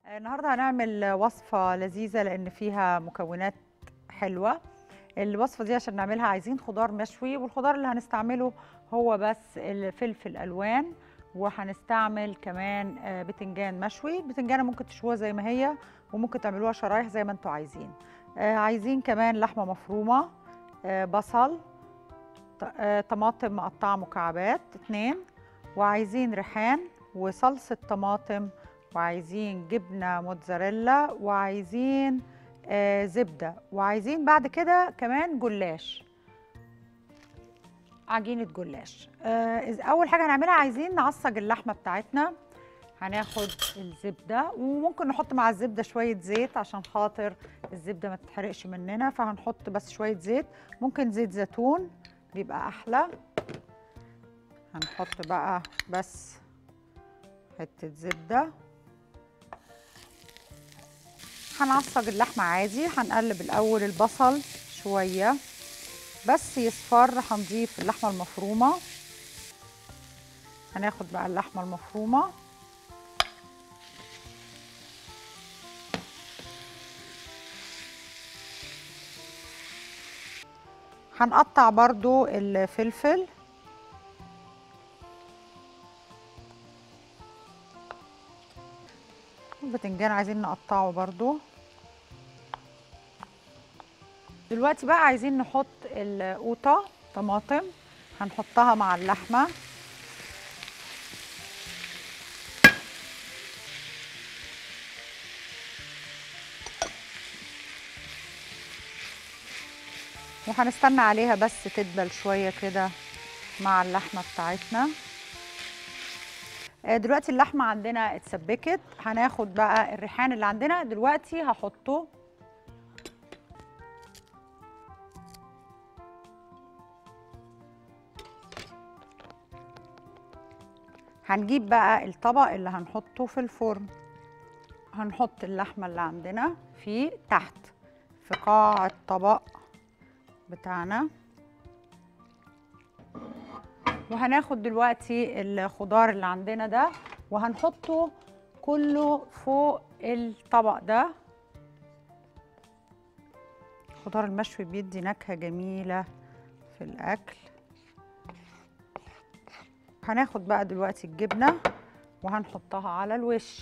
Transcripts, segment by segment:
النهارده هنعمل وصفة لذيذة لأن فيها مكونات حلوة. الوصفة دي عشان نعملها عايزين خضار مشوي، والخضار اللي هنستعمله هو بس الفلفل ألوان، وهنستعمل كمان بتنجان مشوي. بتنجانة ممكن تشوها زي ما هي وممكن تعملوها شرايح زي ما انتوا عايزين. عايزين كمان لحمة مفرومة، بصل، طماطم مقطعة مكعبات 2، وعايزين ريحان وصلصة طماطم، وعايزين جبنة موتزاريلا، وعايزين زبدة، وعايزين بعد كده كمان جلاش، عجينة جلاش. أول حاجة هنعملها عايزين نعصج اللحمة بتاعتنا. هناخد الزبدة، وممكن نحط مع الزبدة شوية زيت عشان خاطر الزبدة ما تتحرقش مننا، فهنحط بس شوية زيت، ممكن زيت زيتون بيبقى أحلى. هنحط بقى بس حتة زبدة. هنعصج اللحمة عادي. هنقلب الأول البصل شوية بس يصفر، هنضيف اللحمة المفرومة. هناخد بقى اللحمة المفرومة هنقطع برضو الفلفل، البتنجان عايزين نقطعه برضو. دلوقتي بقى عايزين نحط القوطة طماطم، هنحطها مع اللحمة. وهنستنى عليها بس تدبل شوية كده مع اللحمة بتاعتنا. دلوقتي اللحمة عندنا اتسبكت. هناخد بقى الريحان اللي عندنا دلوقتي هحطه. هنجيب بقى الطبق اللي هنحطه في الفرن. هنحط اللحمة اللي عندنا فيه تحت في قاع الطبق بتاعنا. وهناخد دلوقتي الخضار اللي عندنا ده وهنحطه كله فوق الطبق ده. الخضار المشوي بيدي نكهة جميلة في الأكل. هناخد بقى دلوقتي الجبنة وهنحطها على الوش.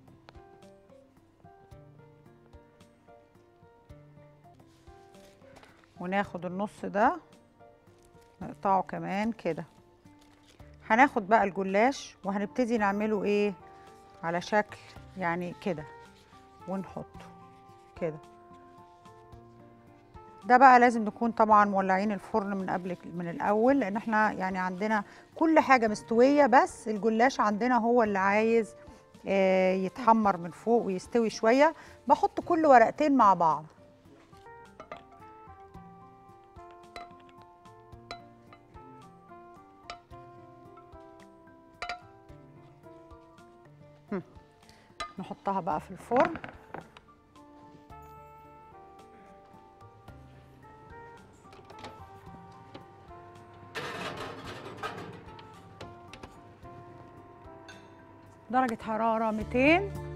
وناخد النص ده نقطعه كمان كده. هناخد بقى الجلاش وهنبتدي نعمله ايه على شكل يعني كده، ونحطه كده. ده بقى لازم نكون طبعا مولعين الفرن من الاول، لان احنا يعني عندنا كل حاجه مستويه، بس الجلاش عندنا هو اللي عايز يتحمر من فوق ويستوي شويه. بحط كل ورقتين مع بعض. نحطها بقى في الفرن. درجة حرارة 200.